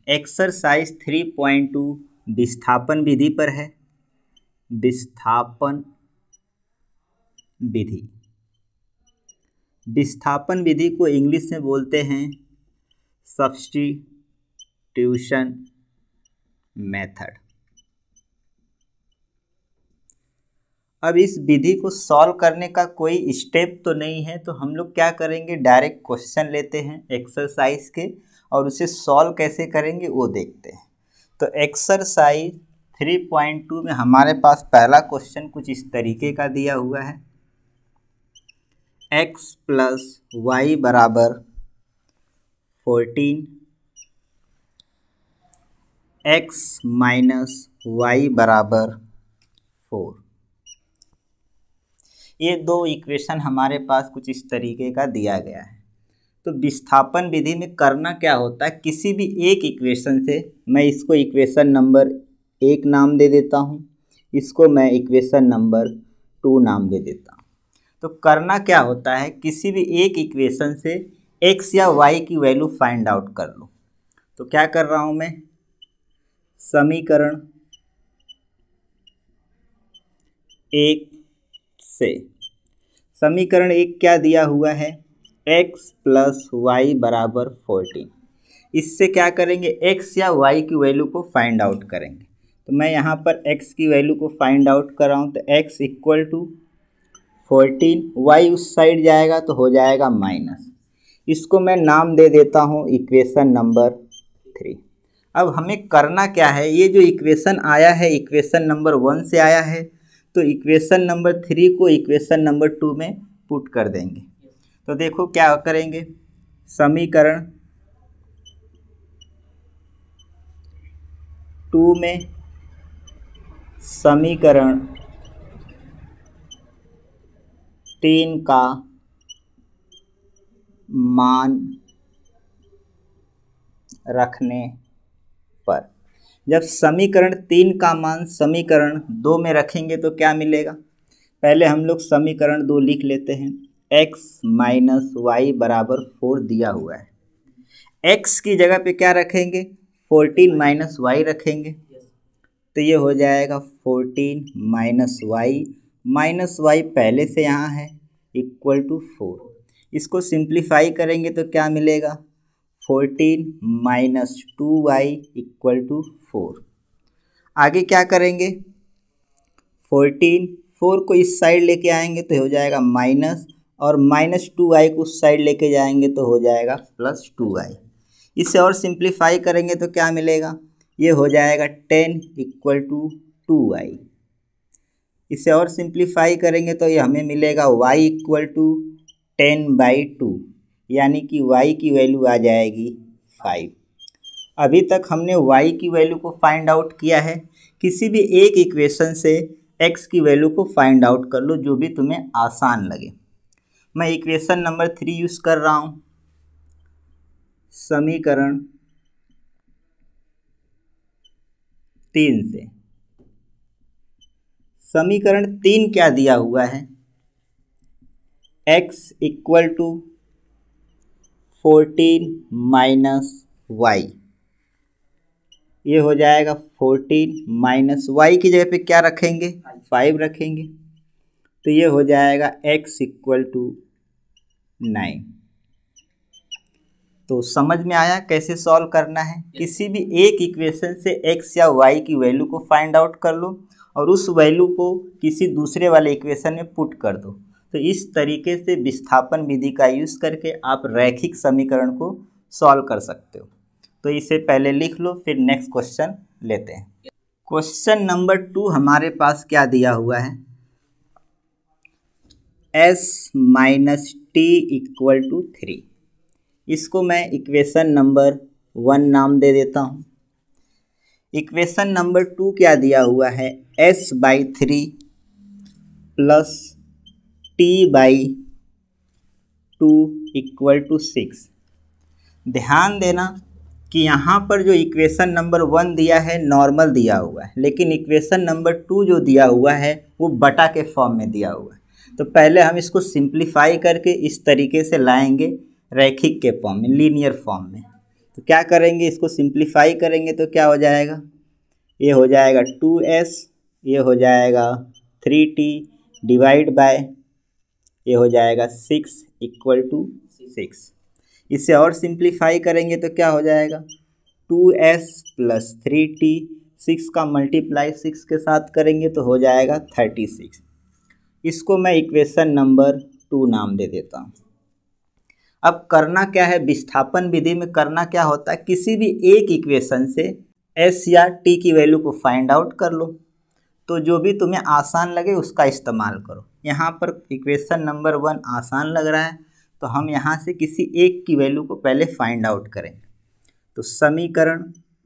Exercise 3.2 विस्थापन विधि पर है। विस्थापन विधि, विस्थापन विधि को इंग्लिश में बोलते हैं सब्स्टिट्यूशन मेथड। अब इस विधि को सॉल्व करने का कोई स्टेप तो नहीं है, तो हम लोग क्या करेंगे, डायरेक्ट क्वेश्चन लेते हैं एक्सरसाइज के और उसे सॉल्व कैसे करेंगे वो देखते हैं। तो एक्सरसाइज 3.2 में हमारे पास पहला क्वेश्चन कुछ इस तरीके का दिया हुआ है। x प्लस वाई बराबर 14, x माइनस वाई बराबर 4। ये दो इक्वेशन हमारे पास कुछ इस तरीके का दिया गया है। तो विस्थापन विधि में करना क्या होता है, किसी भी एक इक्वेशन से मैं इसको इक्वेशन नंबर 1 नाम दे देता हूँ, इसको मैं इक्वेशन नंबर 2 नाम दे देता हूँ। तो करना क्या होता है, किसी भी एक इक्वेशन से x या y की वैल्यू फाइंड आउट कर लो। तो क्या कर रहा हूँ मैं, समीकरण 1 से, समीकरण 1 क्या दिया हुआ है, x प्लस वाई बराबर 14। इससे क्या करेंगे, x या y की वैल्यू को फाइंड आउट करेंगे। तो मैं यहाँ पर x की वैल्यू को फाइंड आउट कर रहा हूँ। तो x इक्वल टू 14, y उस साइड जाएगा तो हो जाएगा माइनस। इसको मैं नाम दे देता हूँ इक्वेशन नंबर 3। अब हमें करना क्या है, ये जो इक्वेशन आया है इक्वेशन नंबर 1 से आया है, तो इक्वेशन नंबर 3 को इक्वेशन नंबर 2 में पुट कर देंगे। तो देखो क्या करेंगे, समीकरण 2 में समीकरण 3 का मान रखने पर, जब समीकरण 3 का मान समीकरण 2 में रखेंगे तो क्या मिलेगा, पहले हम लोग समीकरण 2 लिख लेते हैं। x माइनस वाई बराबर 4 दिया हुआ है, x की जगह पे क्या रखेंगे, 14 माइनस वाई रखेंगे। तो ये हो जाएगा 14 माइनस वाई पहले से यहाँ है इक्वल टू 4। इसको सिंप्लीफाई करेंगे तो क्या मिलेगा, 14 माइनस 2y इक्वल टू 4। आगे क्या करेंगे, 4 को इस साइड लेके आएंगे तो हो जाएगा माइनस, और माइनस 2y को उस साइड लेके जाएंगे तो हो जाएगा प्लस 2y। इसे और सिंप्लीफाई करेंगे तो क्या मिलेगा, ये हो जाएगा 10 इक्वल टू 2y। इसे और सिंप्लीफाई करेंगे तो ये हमें मिलेगा y इक्वल टू 10/2, यानी कि y की वैल्यू आ जाएगी 5। अभी तक हमने y की वैल्यू को फाइंड आउट किया है। किसी भी एक इक्वेशन से x की वैल्यू को फाइंड आउट कर लो, जो भी तुम्हें आसान लगे। मैं इक्वेशन नंबर 3 यूज़ कर रहा हूँ, समीकरण 3 से। समीकरण 3 क्या दिया हुआ है, x equal to 14 minus y, ये हो जाएगा 14 माइनस वाई की जगह पे क्या रखेंगे, 5 रखेंगे। तो ये हो जाएगा x इक्वल टू 9। तो समझ में आया कैसे सॉल्व करना है। किसी भी एक इक्वेशन से x या y की वैल्यू को फाइंड आउट कर लो और उस वैल्यू को किसी दूसरे वाले इक्वेशन में पुट कर दो। तो इस तरीके से विस्थापन विधि का यूज़ करके आप रैखिक समीकरण को सॉल्व कर सकते हो। तो इसे पहले लिख लो, फिर नेक्स्ट क्वेश्चन लेते हैं। क्वेश्चन नंबर 2 हमारे पास क्या दिया हुआ है, s minus t equal to 3। इसको मैं इक्वेशन नंबर 1 नाम दे देता हूँ। इक्वेशन नंबर 2 क्या दिया हुआ है, s/3 plus t/2 equal to 6। ध्यान देना कि यहाँ पर जो इक्वेशन नंबर 1 दिया है नॉर्मल दिया हुआ है, लेकिन इक्वेशन नंबर 2 जो दिया हुआ है वो बटा के फॉर्म में दिया हुआ है। तो पहले हम इसको सिंप्लीफाई करके इस तरीके से लाएंगे रैखिक के फॉर्म में, लीनियर फॉर्म में। तो क्या करेंगे, इसको सिंप्लीफाई करेंगे तो क्या हो जाएगा, ये हो जाएगा 2s, ये हो जाएगा 3t डिवाइड बाय ये हो जाएगा 6 इक्वल टू 6। इसे और सिंप्लीफाई करेंगे तो क्या हो जाएगा, 2s प्लस 3t, 6 का मल्टीप्लाई 6 के साथ करेंगे तो हो जाएगा 36। इसको मैं इक्वेशन नंबर 2 नाम दे देता हूँ। अब करना क्या है, विस्थापन विधि में करना क्या होता है, किसी भी एक इक्वेशन से s या t की वैल्यू को फाइंड आउट कर लो, तो जो भी तुम्हें आसान लगे उसका इस्तेमाल करो। यहाँ पर इक्वेशन नंबर 1 आसान लग रहा है तो हम यहाँ से किसी एक की वैल्यू को पहले फाइंड आउट करेंगे। तो समीकरण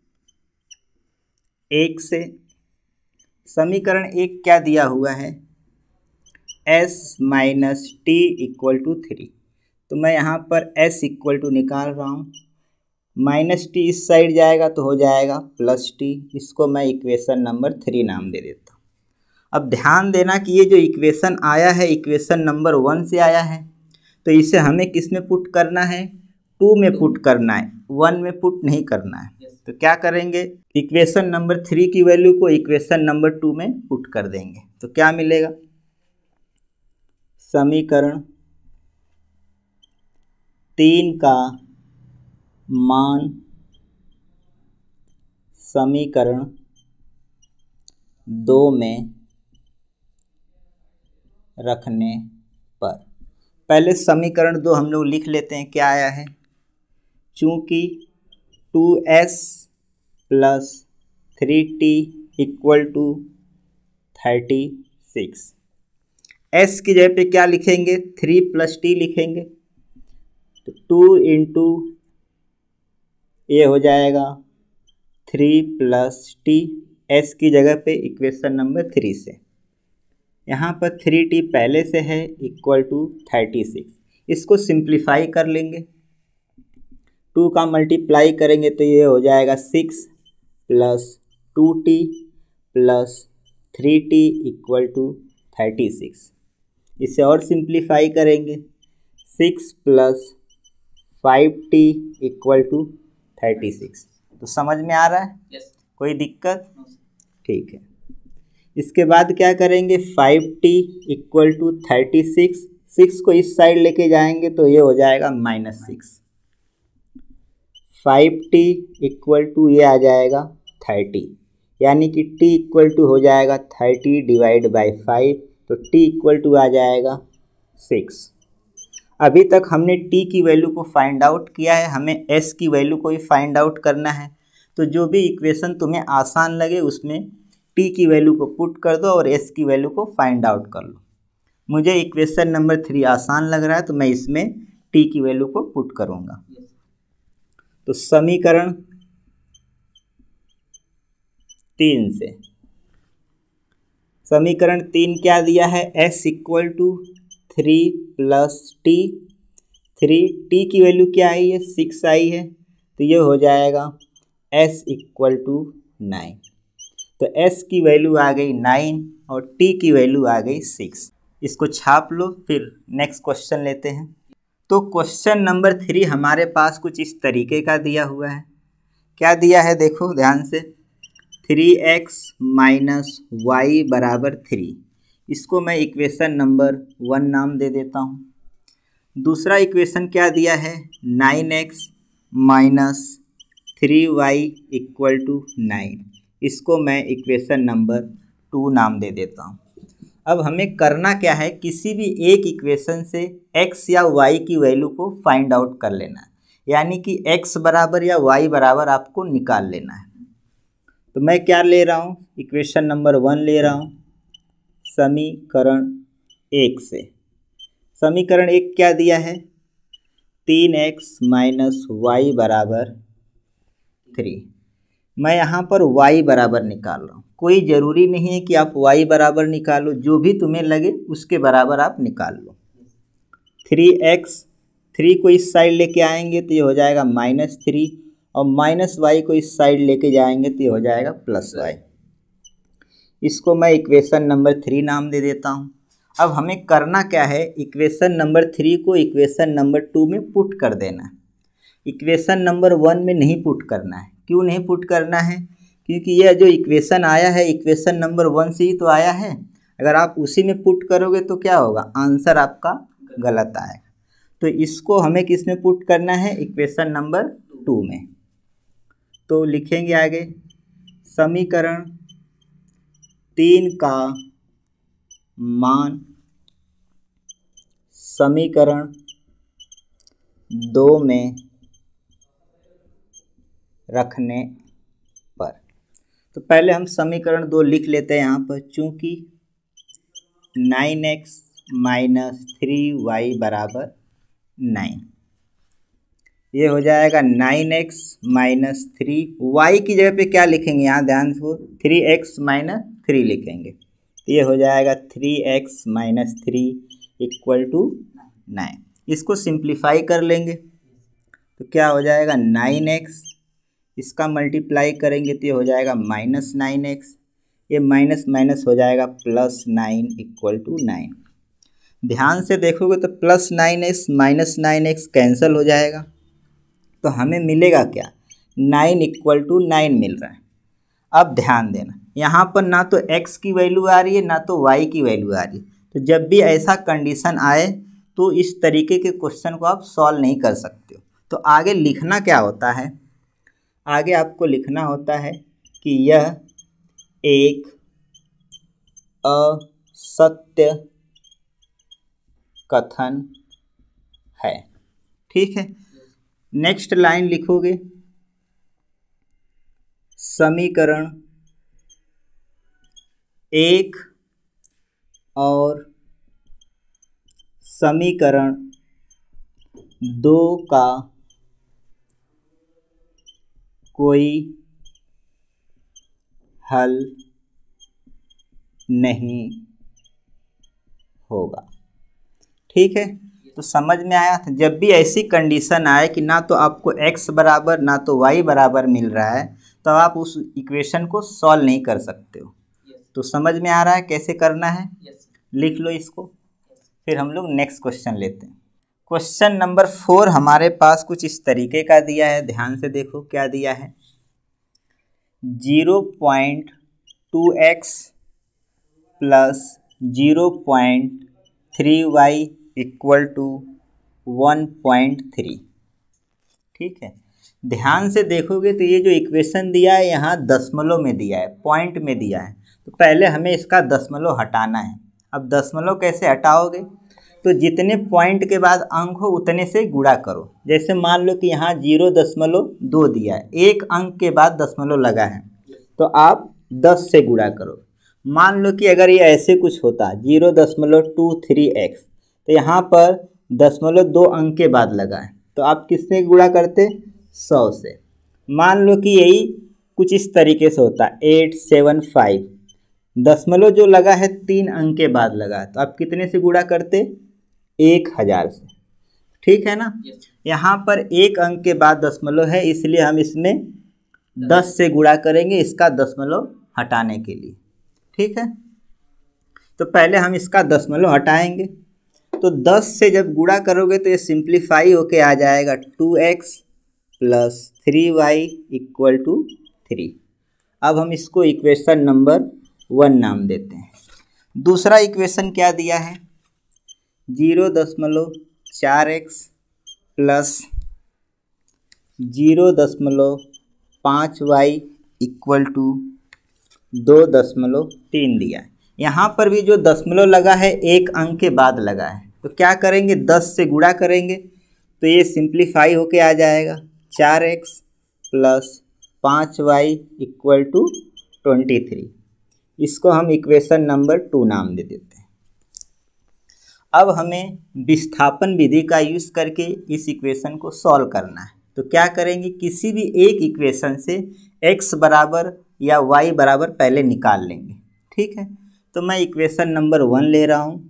1 से, समीकरण 1 क्या दिया हुआ है, s minus t equal to 3। तो मैं यहाँ पर s इक्वल टू निकाल रहा हूँ, माइनस टी इस साइड जाएगा तो हो जाएगा प्लस टी। इसको मैं इक्वेशन नंबर 3 नाम दे देता हूँ। अब ध्यान देना कि ये जो इक्वेशन आया है इक्वेशन नंबर 1 से आया है, तो इसे हमें किस में पुट करना है, 2 में पुट करना है, 1 में पुट नहीं करना है। तो क्या करेंगे, इक्वेशन नंबर 3 की वैल्यू को इक्वेशन नंबर 2 में पुट कर देंगे तो क्या मिलेगा, समीकरण 3 का मान समीकरण 2 में रखने पर, पहले समीकरण 2 हम लोग लिख लेते हैं, क्या आया है, चूँकि 2s plus 3t equal to 36, s की जगह पे क्या लिखेंगे, 3 प्लस t लिखेंगे, तो 2 इंटू ये हो जाएगा 3 प्लस t, s की जगह पे इक्वेशन नंबर 3 से, यहाँ पर 3t पहले से है इक्वल टू 36। इसको सिंप्लीफाई कर लेंगे, 2 का मल्टीप्लाई करेंगे तो ये हो जाएगा 6 plus 2t plus 3t equal to 36। इसे और सिंप्लीफाई करेंगे, 6 प्लस 5t इक्वल टू 36। तो समझ में आ रहा है? yes. कोई दिक्कत? ठीक है। इसके बाद क्या करेंगे, 5t इक्वल टू 36, 6 को इस साइड लेके जाएंगे तो ये हो जाएगा -6, 5t इक्वल टू ये आ जाएगा 30, यानी कि t इक्वल टू हो जाएगा 30 डिवाइड बाई 5, तो t इक्वल टू आ जाएगा 6। अभी तक हमने t की वैल्यू को फाइंड आउट किया है, हमें s की वैल्यू को भी फाइंड आउट करना है। तो जो भी इक्वेशन तुम्हें आसान लगे उसमें t की वैल्यू को पुट कर दो और s की वैल्यू को फाइंड आउट कर लो। मुझे इक्वेशन नंबर 3 आसान लग रहा है तो मैं इसमें t की वैल्यू को पुट करूँगा। तो समीकरण 3 से, समीकरण 3 क्या दिया है, s equal to 3 plus t, 3t की वैल्यू क्या आई है, 6 आई है, तो ये हो जाएगा s इक्वल टू 9। तो s की वैल्यू आ गई 9 और t की वैल्यू आ गई 6। इसको छाप लो, फिर नेक्स्ट क्वेश्चन लेते हैं। तो क्वेश्चन नंबर 3 हमारे पास कुछ इस तरीके का दिया हुआ है। क्या दिया है देखो ध्यान से, 3x माइनस वाई बराबर 3। इसको मैं इक्वेशन नंबर 1 नाम दे देता हूँ। दूसरा इक्वेशन क्या दिया है, 9x minus 3y equal to 9। इसको मैं इक्वेशन नंबर 2 नाम दे देता हूँ। अब हमें करना क्या है, किसी भी एक इक्वेशन से x या y की वैल्यू को फाइंड आउट कर लेना है, यानी कि x बराबर या y बराबर आपको निकाल लेना है। तो मैं क्या ले रहा हूँ, इक्वेशन नंबर 1 ले रहा हूँ समीकरण 1 से। समीकरण 1 क्या दिया है, 3x माइनस वाई बराबर 3। मैं यहाँ पर y बराबर निकाल रहा हूँ। कोई ज़रूरी नहीं है कि आप y बराबर निकालो, जो भी तुम्हें लगे उसके बराबर आप निकाल लो। 3x, 3 को इस साइड लेके आएंगे तो ये हो जाएगा -3 और माइनस वाई को इस साइड लेके जाएंगे तो ये हो जाएगा प्लस वाई। इसको मैं इक्वेशन नंबर 3 नाम दे देता हूँ। अब हमें करना क्या है, इक्वेशन नंबर 3 को इक्वेशन नंबर 2 में पुट कर देना है। इक्वेशन नंबर 1 में नहीं पुट करना है। क्यों नहीं पुट करना है? क्योंकि यह जो इक्वेशन आया है इक्वेशन नंबर 1 से ही तो आया है। अगर आप उसी में पुट करोगे तो क्या होगा, आंसर आपका गलत आएगा। तो इसको हमें किस में पुट करना है, इक्वेशन नंबर 2 में। तो लिखेंगे आगे, समीकरण 3 का मान समीकरण 2 में रखने पर। तो पहले हम समीकरण 2 लिख लेते हैं यहाँ पर। चूँकि 9x माइनस 3y बराबर 9, ये हो जाएगा 9x माइनस 3y की जगह पे क्या लिखेंगे, यहाँ ध्यान से 3x माइनस 3 लिखेंगे। तो ये हो जाएगा 3x माइनस 3 इक्वल टू 9। इसको सिंप्लीफाई कर लेंगे तो क्या हो जाएगा, 9x, इसका मल्टीप्लाई करेंगे तो ये हो जाएगा माइनस 9x, ये माइनस माइनस हो जाएगा प्लस 9 इक्वल टू 9। ध्यान से देखोगे तो plus 9x minus 9x cancel हो जाएगा, तो हमें मिलेगा क्या, 9 इक्वल टू 9 मिल रहा है। अब ध्यान देना, यहाँ पर ना तो x की वैल्यू आ रही है ना तो y की वैल्यू आ रही है। तो जब भी ऐसा कंडीशन आए तो इस तरीके के क्वेश्चन को आप सॉल्व नहीं कर सकते हो। तो आगे लिखना क्या होता है, आगे आपको लिखना होता है कि यह एक असत्य कथन है। ठीक है, नेक्स्ट लाइन लिखोगे, समीकरण 1 और समीकरण 2 का कोई हल नहीं होगा। ठीक है, तो समझ में आया था। जब भी ऐसी कंडीशन आए कि ना तो आपको x बराबर ना तो y बराबर मिल रहा है, तो आप उस इक्वेशन को सॉल्व नहीं कर सकते हो। तो समझ में आ रहा है कैसे करना है, लिख लो इसको। फिर हम लोग नेक्स्ट क्वेश्चन लेते हैं। क्वेश्चन नंबर 4 हमारे पास कुछ इस तरीके का दिया है, ध्यान से देखो क्या दिया है। 0.2x plus 0.3y equal to 1.3। ठीक है, ध्यान से देखोगे तो ये जो इक्वेशन दिया है यहाँ दशमलव में दिया है, पॉइंट में दिया है। तो पहले हमें इसका दशमलव हटाना है। अब दशमलव कैसे हटाओगे, तो जितने पॉइंट के बाद अंक हो उतने से गुणा करो। जैसे मान लो कि यहाँ 0.2 दिया है, एक अंक के बाद दशमलव लगा है, तो आप 10 से गुणा करो। मान लो कि अगर ये ऐसे कुछ होता 0.23x, तो यहाँ पर 0.2 अंक के बाद लगा है, तो आप किससे गुणा करते, 100 से। मान लो कि यही कुछ इस तरीके से होता 875, दशमलव जो लगा है 3 अंक के बाद लगा है, तो आप कितने से गुणा करते, 1000 से। ठीक है ना, यहाँ पर एक अंक के बाद दशमलव है, इसलिए हम इसमें 10 से गुणा करेंगे इसका दशमलव हटाने के लिए। ठीक है, तो पहले हम इसका दशमलव हटाएंगे। तो 10 से जब गुणा करोगे तो ये सिंप्लीफाई होके आ जाएगा 2x plus 3y equal to 3। अब हम इसको इक्वेशन नंबर 1 नाम देते हैं। दूसरा इक्वेशन क्या दिया है, 0.4x plus 0.5y equal to 2.3 दिया है। यहाँ पर भी जो दशमलव लगा है एक अंक के बाद लगा है, तो क्या करेंगे, 10 से गुणा करेंगे तो ये सिंप्लीफाई होके आ जाएगा 4x plus 5y equal to 23। इसको हम इक्वेशन नंबर 2 नाम दे देते हैं। अब हमें विस्थापन विधि का यूज़ करके इस इक्वेशन को सॉल्व करना है। तो क्या करेंगे, किसी भी एक इक्वेशन से x बराबर या y बराबर पहले निकाल लेंगे। ठीक है, तो मैं इक्वेशन नंबर 1 ले रहा हूँ।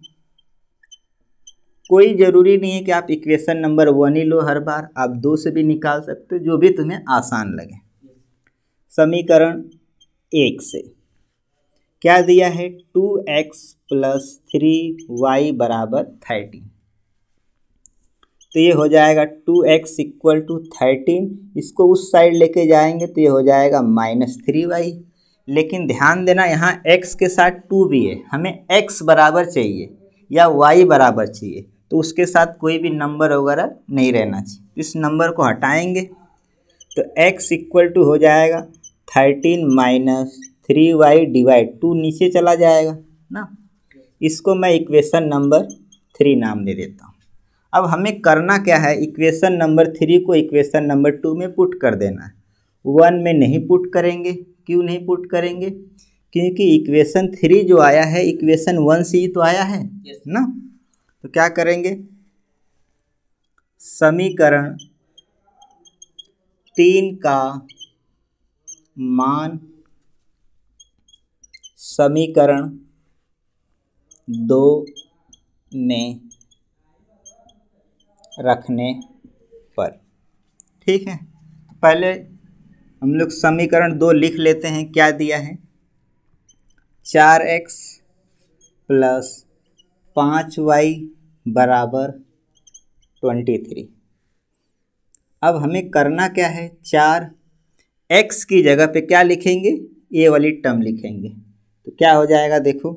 कोई ज़रूरी नहीं है कि आप इक्वेशन नंबर 1 ही लो हर बार, आप 2 से भी निकाल सकते हो, जो भी तुम्हें आसान लगे। समीकरण 1 से क्या दिया है, 2x प्लस 3y बराबर 30। तो ये हो जाएगा 2x इक्वल टू 13। इसको उस साइड लेके जाएंगे तो ये हो जाएगा -3y। लेकिन ध्यान देना यहाँ x के साथ 2 भी है, हमें x बराबर चाहिए या y बराबर चाहिए, तो उसके साथ कोई भी नंबर वगैरह नहीं रहना चाहिए। इस नंबर को हटाएंगे तो x इक्वल टू हो जाएगा 13 - 3y डिवाइड 2 नीचे चला जाएगा ना। इसको मैं इक्वेशन नंबर 3 नाम दे देता हूँ। अब हमें करना क्या है, इक्वेशन नंबर 3 को इक्वेशन नंबर 2 में पुट कर देना है। 1 में नहीं पुट करेंगे। क्यों नहीं पुट करेंगे? क्योंकि इक्वेशन 3 जो आया है इक्वेशन 1 से ही तो आया है ना। तो क्या करेंगे, समीकरण 3 का मान समीकरण 2 में रखने पर, ठीक है। पहले हम लोग समीकरण 2 लिख लेते हैं। क्या दिया है, 4x प्लस 5y बराबर 23। अब हमें करना क्या है, 4x की जगह पे क्या लिखेंगे, ये वाली टर्म लिखेंगे। तो क्या हो जाएगा देखो,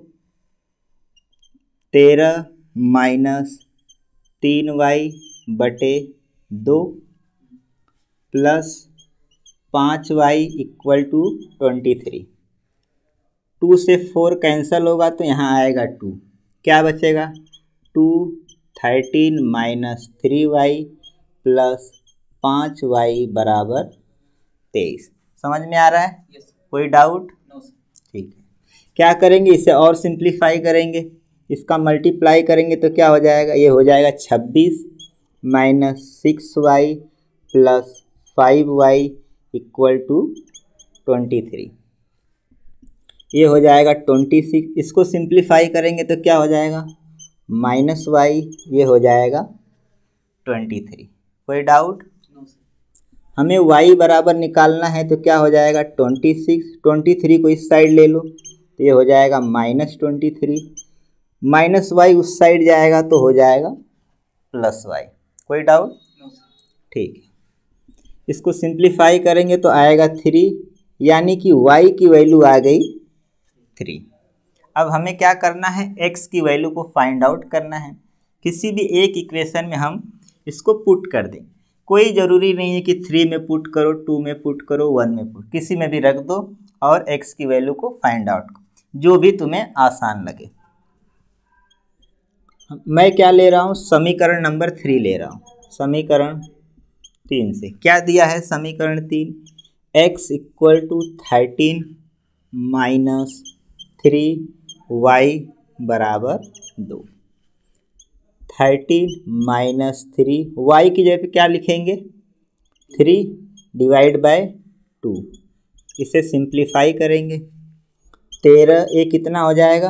13 - 3y बटे 2 प्लस 5y इक्वल टू 23। 2 से 4 कैंसिल होगा तो यहाँ आएगा 2। क्या बचेगा, 2 13 - 3y प्लस 5y बराबर 23। समझ में आ रहा है? yes. कोई डाउट? no, ठीक है। क्या करेंगे, इसे और सिंप्लीफाई करेंगे, इसका मल्टीप्लाई करेंगे तो क्या हो जाएगा, ये हो जाएगा 26 - 6y plus 5y equal to 23। ये हो जाएगा 26। इसको सिंप्लीफाई करेंगे तो क्या हो जाएगा, -y, ये हो जाएगा 23। कोई डाउट? हमें y बराबर निकालना है तो क्या हो जाएगा, 26। 23 को इस साइड ले लो तो ये हो जाएगा -23। -y उस साइड जाएगा तो हो जाएगा +y। कोई डाउट? ठीक है। इसको सिंप्लीफाई करेंगे तो आएगा 3, यानी कि y की वैल्यू आ गई 3। अब हमें क्या करना है, x की वैल्यू को फाइंड आउट करना है। किसी भी एक इक्वेशन में हम इसको पुट कर दें। कोई ज़रूरी नहीं है कि 3 में पुट करो, 2 में पुट करो, 1 में पुट, किसी में भी रख दो और x की वैल्यू को फाइंड आउट करो, जो भी तुम्हें आसान लगे। मैं क्या ले रहा हूँ, समीकरण नंबर 3 ले रहा हूँ। समीकरण 3 से क्या दिया है, समीकरण 3, x इक्वल टू 13 - 3y बराबर 2। 13 - 3, y की जगह पे क्या लिखेंगे, 3 डिवाइड बाय 2। इसे सिंप्लीफाई करेंगे, 13 ये कितना हो जाएगा,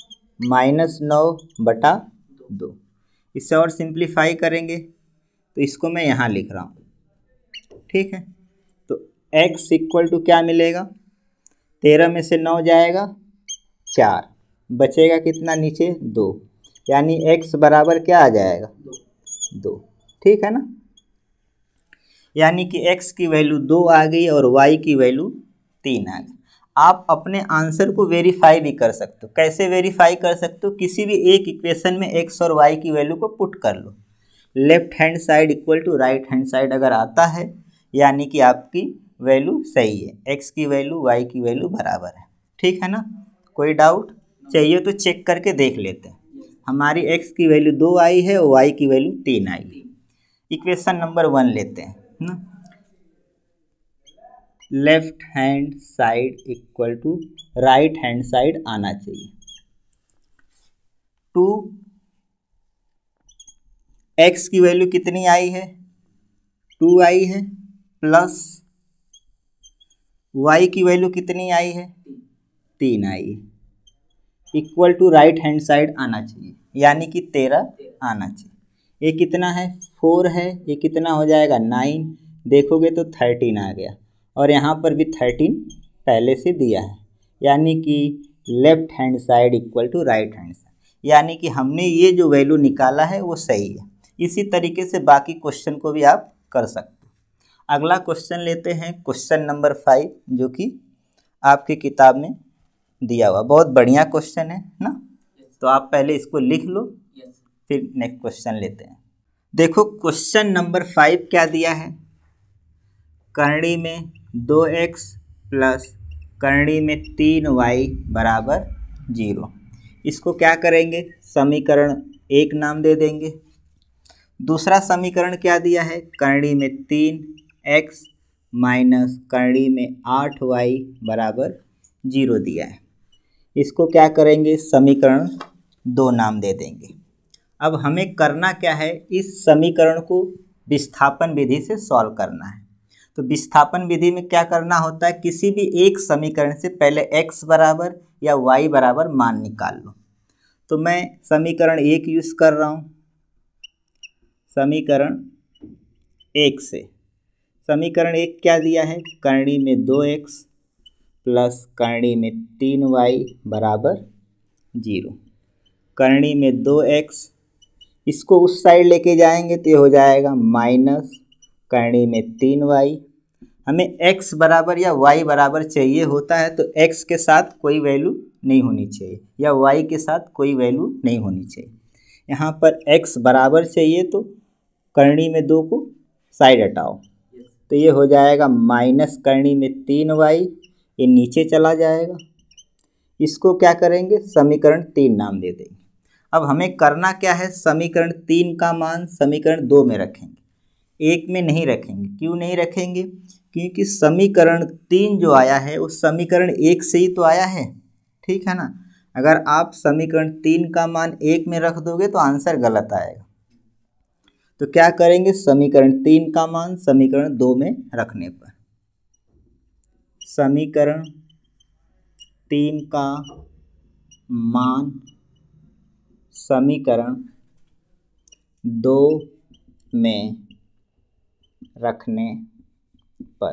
-9/2। इससे और सिंप्लीफाई करेंगे तो इसको मैं यहाँ लिख रहा हूँ, ठीक है। तो x इक्वल टू क्या मिलेगा, 13 में से 9 जाएगा 4, बचेगा कितना नीचे 2, यानी x बराबर क्या आ जाएगा 2, ठीक है ना। यानी कि x की वैल्यू 2 आ गई और y की वैल्यू 3 आ गई। आप अपने आंसर को वेरीफाई भी कर सकते हो। कैसे वेरीफाई कर सकते हो, किसी भी एक इक्वेशन में x और y की वैल्यू को पुट कर लो, left hand side equal to right hand side अगर आता है यानी कि आपकी वैल्यू सही है, x की वैल्यू y की वैल्यू बराबर है, ठीक है ना। कोई डाउट चाहिए तो चेक करके देख लेते हैं। हमारी x की वैल्यू 2 आई है और y की वैल्यू 3 आई है। इक्वेशन नंबर 1 लेते हैं ना, left hand side equal to right hand side आना चाहिए। 2x की वैल्यू कितनी आई है, 2 आई है, प्लस y की वैल्यू कितनी आई है, 3 आई है, equal to right hand side आना चाहिए, यानी कि 13 आना चाहिए। ये कितना है, 4 है, ये कितना हो जाएगा 9, देखोगे तो 13 आ गया, और यहाँ पर भी 13 पहले से दिया है, यानी कि left hand side equal to right hand side, यानी कि हमने ये जो वैल्यू निकाला है वो सही है। इसी तरीके से बाकी क्वेश्चन को भी आप कर सकते हो। अगला क्वेश्चन लेते हैं, क्वेश्चन नंबर 5, जो कि आपकी किताब में दिया हुआ। बहुत बढ़िया क्वेश्चन है ना, तो आप पहले इसको लिख लो, फिर नेक्स्ट क्वेश्चन लेते हैं। देखो क्वेश्चन नंबर 5 क्या दिया है, करणी में 2x प्लस करणी में 3y बराबर 0। इसको क्या करेंगे, समीकरण 1 नाम दे देंगे। दूसरा समीकरण क्या दिया है, करणी में 3x माइनस करणी में 8y बराबर 0 दिया है। इसको क्या करेंगे, समीकरण 2 नाम दे देंगे। अब हमें करना क्या है, इस समीकरण को विस्थापन विधि से सॉल्व करना है। तो विस्थापन विधि में क्या करना होता है, किसी भी एक समीकरण से पहले x बराबर या y बराबर मान निकाल लो। तो मैं समीकरण 1 यूज़ कर रहा हूँ। समीकरण 1 से समीकरण 1 क्या दिया है, करणी में 2x प्लस करणी में 3y बराबर 0। करणी में 2x, इसको उस साइड लेके जाएंगे तो ये हो जाएगा माइनस करणी में 3y। हमें x बराबर या y बराबर चाहिए होता है, तो x के साथ कोई वैल्यू नहीं होनी चाहिए या y के साथ कोई वैल्यू नहीं होनी चाहिए। यहाँ पर x बराबर चाहिए तो करणी में 2 को साइड हटाओ, तो ये हो जाएगा माइनस करणी में 3y, ये नीचे चला जाएगा। इसको क्या करेंगे, समीकरण 3 नाम दे देंगे। अब हमें करना क्या है, समीकरण 3 का मान समीकरण 2 में रखेंगे, 1 में नहीं रखेंगे। क्यों नहीं रखेंगे, क्योंकि समीकरण 3 जो आया है वो समीकरण 1 से ही तो आया है, ठीक है ना। अगर आप समीकरण 3 का मान 1 में रख दोगे तो आंसर गलत आएगा। तो क्या करेंगे, समीकरण 3 का मान समीकरण 2 में रखने पर समीकरण 3 का मान समीकरण 2 में रखने पर,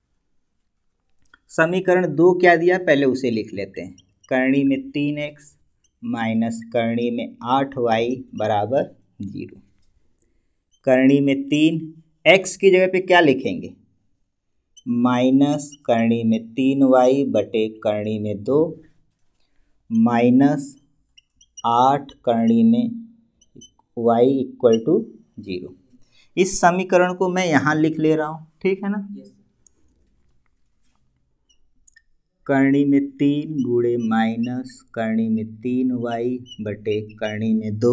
समीकरण 2 क्या दिया पहले उसे लिख लेते हैं। करणी में 3x माइनस करणी में 8y बराबर 0। करणी में 3, x की जगह पे क्या लिखेंगे, माइनस करणी में 3y बटे करणी में 2 माइनस 8 करणी में y इक्वल टू 0। इस समीकरण को मैं यहाँ लिख ले रहा हूँ, ठीक है ना। करणी में 3 गुणे माइनस करणी में 3y बटे करणी में 2,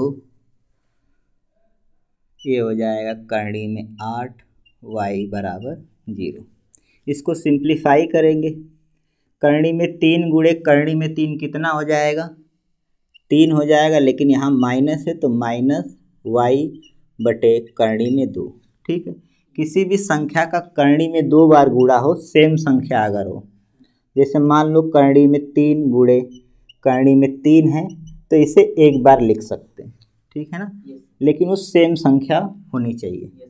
ये हो जाएगा करणी में 8y बराबर 0। इसको सिंप्लीफाई करेंगे, करणी में 3 गुणे करणी में 3 कितना हो जाएगा, 3 हो जाएगा, लेकिन यहाँ माइनस है तो माइनस y बटे करणी में 2, ठीक है। किसी भी संख्या का करणी में 2 बार गुणा हो, सेम संख्या अगर हो, जैसे मान लो करणी में 3 गुणे करणी में 3 है तो इसे एक बार लिख सकते हैं, ठीक है ना। लेकिन वो सेम संख्या होनी चाहिए।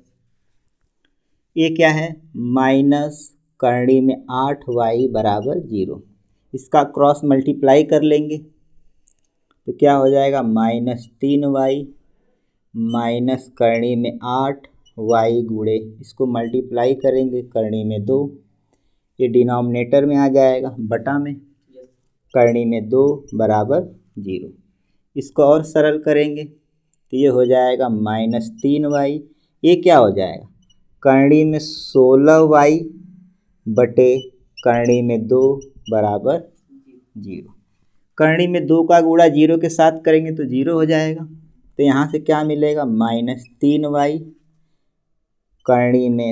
ये क्या है, माइनस करणी में 8y बराबर 0। इसका क्रॉस मल्टीप्लाई कर लेंगे तो क्या हो जाएगा, माइनस 3y माइनस करणी में 8y गुणे, इसको मल्टीप्लाई करेंगे करणी में 2, ये डिनोमिनेटर में आ जाएगा बटा में, करणी में 2 बराबर 0। इसको और सरल करेंगे तो ये हो जाएगा माइनस 3y, ये क्या हो जाएगा, करणी में 16y बटे करणी में 2 बराबर 0। करणी में 2 का गुणा 0 के साथ करेंगे तो 0 हो जाएगा। तो यहाँ से क्या मिलेगा, माइनस 3y करणी में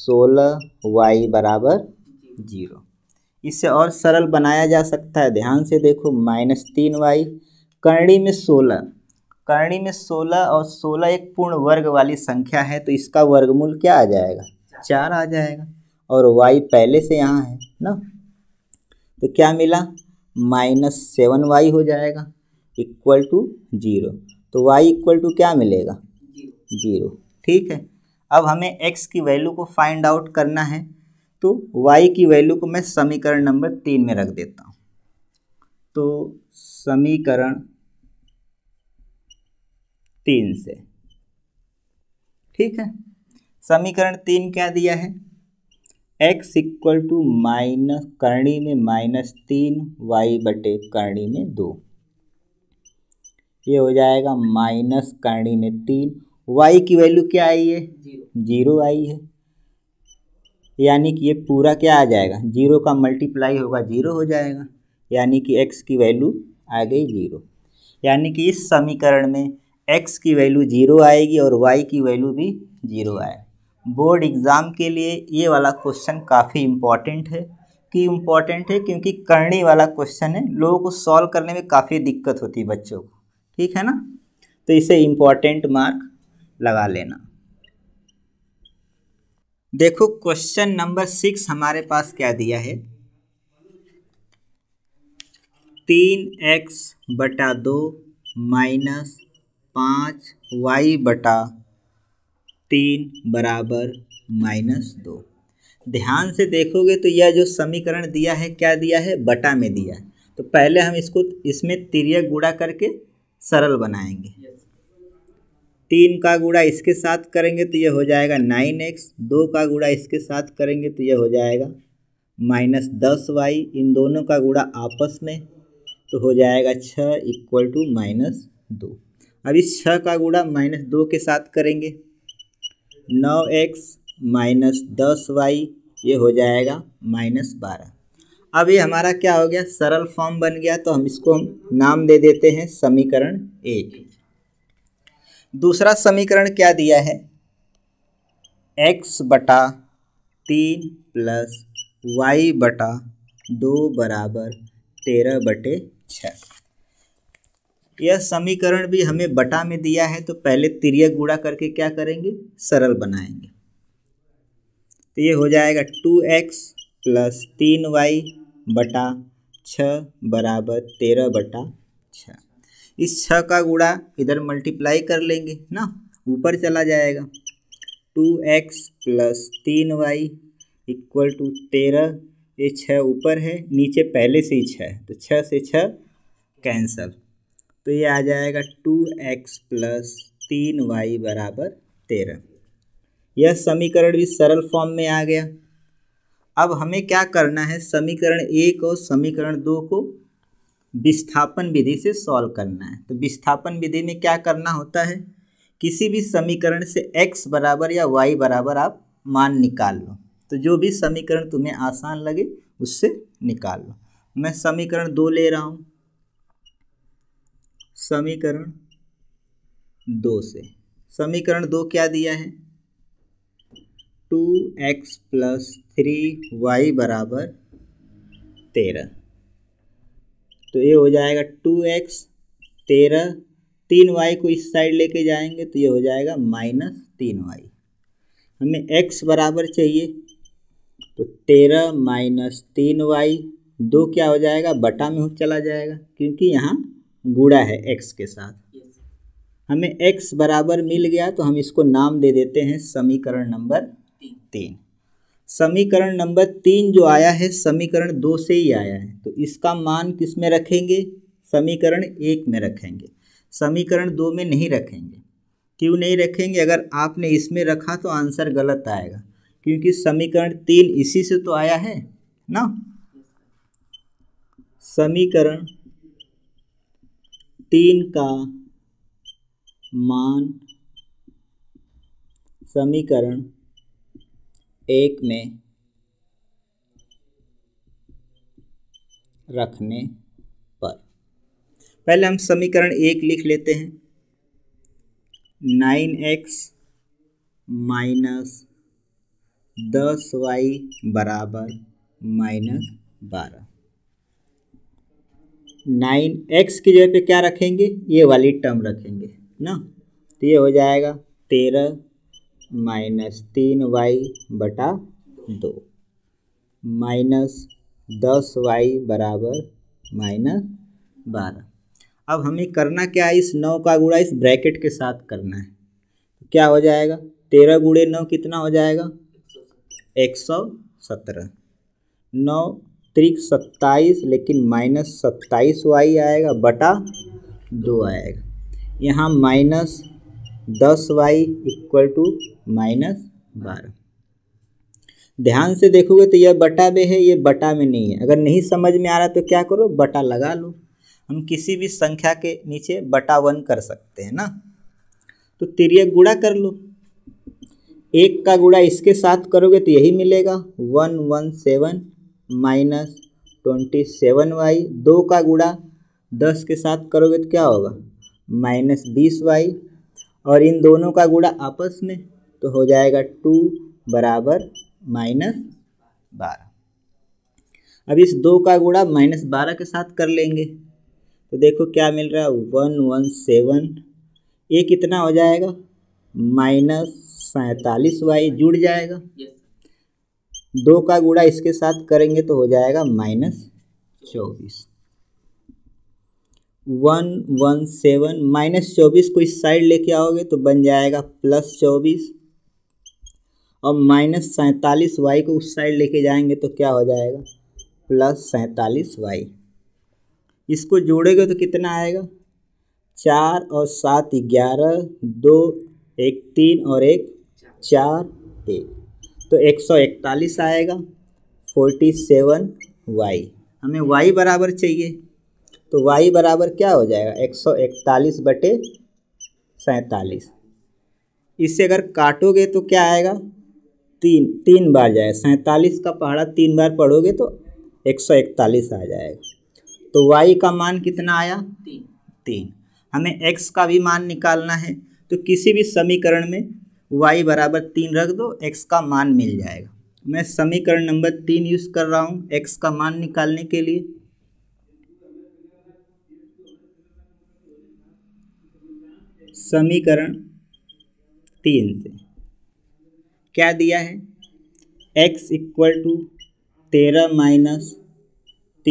16y बराबर 0। इससे और सरल बनाया जा सकता है, ध्यान से देखो, माइनस 3y करणी में 16, करणी में 16 और 16 एक पूर्ण वर्ग वाली संख्या है, तो इसका वर्गमूल क्या आ जाएगा, 4 आ जाएगा, और y पहले से यहाँ है ना, तो क्या मिला, माइनस 7y हो जाएगा इक्वल टू 0। तो y इक्वल टू क्या मिलेगा, 0, ठीक है। अब हमें x की वैल्यू को फाइंड आउट करना है, तो y की वैल्यू को मैं समीकरण नंबर 3 में रख देता हूँ। तो समीकरण 3 से ठीक है। समीकरण 3 क्या दिया है, x इक्वल टू माइनस करणी में -3 y बटे करणी में 2, ये हो जाएगा माइनस करणी में 3, y की वैल्यू क्या आई है, 0 आई है, यानी कि ये पूरा क्या आ जाएगा, 0 का मल्टीप्लाई होगा 0 हो जाएगा, यानी कि x की वैल्यू आ गई 0, यानी कि इस समीकरण में x की वैल्यू 0 आएगी और y की वैल्यू भी 0 आएगी। बोर्ड एग्ज़ाम के लिए ये वाला क्वेश्चन काफ़ी इम्पॉर्टेंट है। क्योंकि करणी वाला क्वेश्चन है, लोगों को सॉल्व करने में काफ़ी दिक्कत होती है बच्चों को, ठीक है ना, तो इसे इम्पॉर्टेंट मार्क लगा लेना। देखो क्वेश्चन नंबर 6 हमारे पास क्या दिया है, 3x बटा 2 माइनस 5y बटा 3 बराबर -2। ध्यान से देखोगे तो यह जो समीकरण दिया है क्या दिया है, बटा में दिया है, तो पहले हम इसमें तिर्यक गुणा करके सरल बनाएंगे। 3 का गुणा इसके साथ करेंगे तो ये हो जाएगा 9x, 2 का गुणा इसके साथ करेंगे तो ये हो जाएगा -10y, इन दोनों का गुणा आपस में तो हो जाएगा 6 इक्वल टू -2। अब इस 6 का गुणा -2 के साथ करेंगे, 9x माइनस 10y, ये हो जाएगा -12। अब ये हमारा क्या हो गया, सरल फॉर्म बन गया, तो हम इसको नाम दे देते हैं समीकरण 1। दूसरा समीकरण क्या दिया है, x बटा 3 प्लस y बटा 2 बराबर 13 बटे 6। यह समीकरण भी हमें बटा में दिया है, तो पहले तिर्यक गुणा करके क्या करेंगे, सरल बनाएंगे, तो ये हो जाएगा 2x प्लस 3y बटा 6 बराबर 13 बटा 6। इस 6 का गुणा इधर मल्टीप्लाई कर लेंगे ना, ऊपर चला जाएगा, 2x plus 3y equal to 13, ये 6 ऊपर है, नीचे पहले से ही 6 है, तो 6 से 6 कैंसल, तो ये आ जाएगा 2x प्लस 3y बराबर 13। यह समीकरण भी सरल फॉर्म में आ गया। अब हमें क्या करना है, समीकरण 1 और समीकरण 2 को विस्थापन विधि से सॉल्व करना है। तो विस्थापन विधि में क्या करना होता है, किसी भी समीकरण से x बराबर या y बराबर आप मान निकाल लो, तो जो भी समीकरण तुम्हें आसान लगे उससे निकाल लो। मैं समीकरण 2 ले रहा हूँ, समीकरण 2 से, समीकरण 2 क्या दिया है, 2x प्लस 3y बराबर 13, तो ये हो जाएगा 2x 13, 3y को इस साइड लेके जाएंगे तो ये हो जाएगा -3y। हमें x बराबर चाहिए, तो 13 माइनस 3y, 2 क्या हो जाएगा, बटा में चला जाएगा, क्योंकि यहाँ गुणा है x के साथ। हमें x बराबर मिल गया, तो हम इसको नाम दे देते हैं समीकरण नंबर 3। समीकरण नंबर 3 जो आया है समीकरण 2 से ही आया है, तो इसका मान किस में रखेंगे, समीकरण 1 में रखेंगे, समीकरण 2 में नहीं रखेंगे। क्यों नहीं रखेंगे, अगर आपने इसमें रखा तो आंसर गलत आएगा, क्योंकि समीकरण 3 इसी से तो आया है ना। समीकरण 3 का मान समीकरण 1 में रखने पर, पहले हम समीकरण 1 लिख लेते हैं, 9x माइनस 10y बराबर -12। 9x की जगह पे क्या रखेंगे, ये वाली टर्म रखेंगे ना, तो ये हो जाएगा 13 माइनस 3y बटा 2 माइनस 10y बराबर -12। अब हमें करना क्या है, इस 9 का गुणा इस ब्रैकेट के साथ करना है, तो क्या हो जाएगा, 13 गुणे 9 कितना हो जाएगा, 117, 9 त्रिक 27, लेकिन -27y आएगा बटा 2 आएगा, यहाँ 10y इक्वल टू -12। ध्यान से देखोगे तो यह बटा में है, ये बटा में नहीं है। अगर नहीं समझ में आ रहा तो क्या करो, बटा लगा लो। हम किसी भी संख्या के नीचे बटा 1 कर सकते हैं ना। तो तिर्यक गुणा कर लो, 1 का गुणा इसके साथ करोगे तो यही मिलेगा 117 -27y। 2 का गुणा 10 के साथ करोगे तो क्या होगा -20y, और इन दोनों का गुणा आपस में तो हो जाएगा 2 बराबर -12। अब इस 2 का गुणा -12 के साथ कर लेंगे तो देखो क्या मिल रहा है 117, ये कितना हो जाएगा -47y जुड़ जाएगा। 2 का गुणा इसके साथ करेंगे तो हो जाएगा -24। 117 -24 को इस साइड लेके आओगे तो बन जाएगा +24, और -47y को उस साइड लेके जाएंगे तो क्या हो जाएगा +47y। इसको जोड़ेगे तो कितना आएगा 4 और 7 11, 2 1 3 और 1 4 1, तो 141 आएगा 47y। हमें y बराबर चाहिए तो y बराबर क्या हो जाएगा 141/47। इससे अगर काटोगे तो क्या आएगा 3 बार जाएगा, 47 का पहाड़ा 3 बार पढ़ोगे तो 141 आ जाएगा। तो y का मान कितना आया 3। हमें x का भी मान निकालना है, तो किसी भी समीकरण में y बराबर 3 रख दो, x का मान मिल जाएगा। मैं समीकरण नंबर 3 यूज़ कर रहा हूँ x का मान निकालने के लिए। समीकरण 3 से क्या दिया है x इक्वल टू 13 -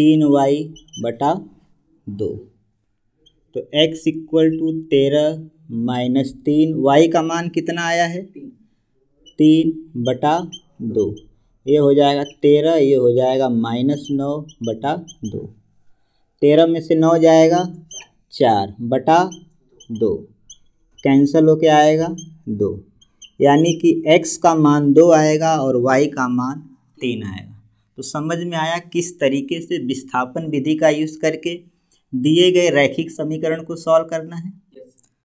3y/2। तो x इक्वल टू 13 - 3, y का मान कितना आया है 3/2। ये हो जाएगा 13, ये हो जाएगा -9/2। 13 में से 9 जाएगा 4/2, कैंसल होके आएगा 2, यानी कि x का मान 2 आएगा और y का मान 3 आएगा। तो समझ में आया किस तरीके से विस्थापन विधि का यूज़ करके दिए गए रैखिक समीकरण को सॉल्व करना है।